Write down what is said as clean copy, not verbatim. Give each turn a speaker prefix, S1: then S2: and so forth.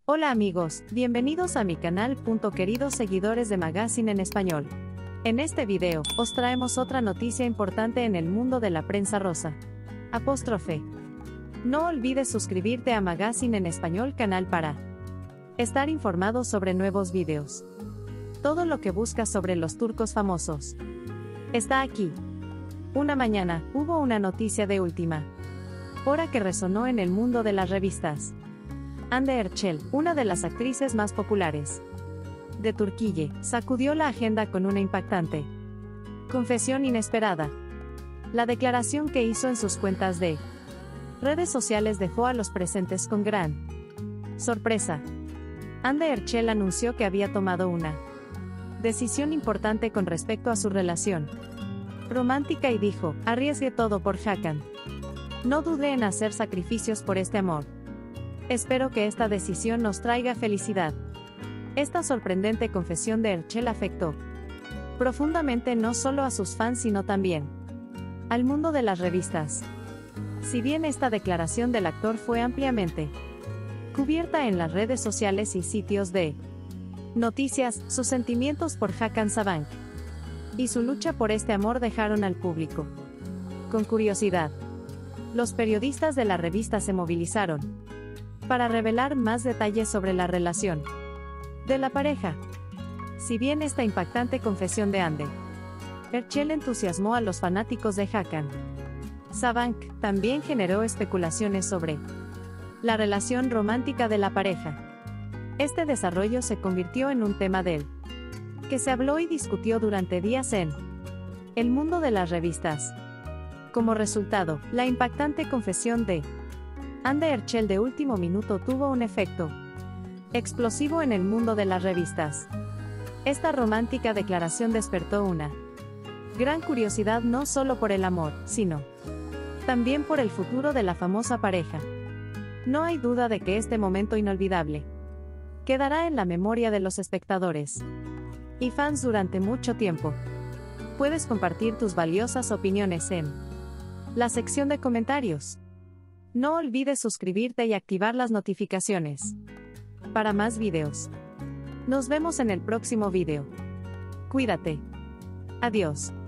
S1: Hola amigos, bienvenidos a mi canal. Queridos seguidores de Magazine en Español. En este video, os traemos otra noticia importante en el mundo de la prensa rosa. Apóstrofe. No olvides suscribirte a Magazine en Español canal para estar informado sobre nuevos videos. Todo lo que buscas sobre los turcos famosos está aquí. Una mañana, hubo una noticia de última hora que resonó en el mundo de las revistas. Hande Erçel, una de las actrices más populares de Turquía, sacudió la agenda con una impactante confesión inesperada. La declaración que hizo en sus cuentas de redes sociales dejó a los presentes con gran sorpresa. Hande Erçel anunció que había tomado una decisión importante con respecto a su relación romántica y dijo: arriesgué todo por Hakan. No dudé en hacer sacrificios por este amor. Espero que esta decisión nos traiga felicidad. Esta sorprendente confesión de Erçel afectó profundamente no solo a sus fans sino también al mundo de las revistas. Si bien esta declaración del actor fue ampliamente cubierta en las redes sociales y sitios de noticias, sus sentimientos por Hakan Sabank y su lucha por este amor dejaron al público con curiosidad. Los periodistas de la revista se movilizaron para revelar más detalles sobre la relación de la pareja. Si bien esta impactante confesión de Hande Erçel entusiasmó a los fanáticos de Hakan Sabank, también generó especulaciones sobre la relación romántica de la pareja. Este desarrollo se convirtió en un tema del que se habló y discutió durante días en el mundo de las revistas. Como resultado, la impactante confesión de Hande Erçel de último minuto tuvo un efecto explosivo en el mundo de las revistas. Esta romántica declaración despertó una gran curiosidad no solo por el amor, sino también por el futuro de la famosa pareja. No hay duda de que este momento inolvidable quedará en la memoria de los espectadores y fans durante mucho tiempo. Puedes compartir tus valiosas opiniones en la sección de comentarios. No olvides suscribirte y activar las notificaciones para más videos. Nos vemos en el próximo video. Cuídate. Adiós.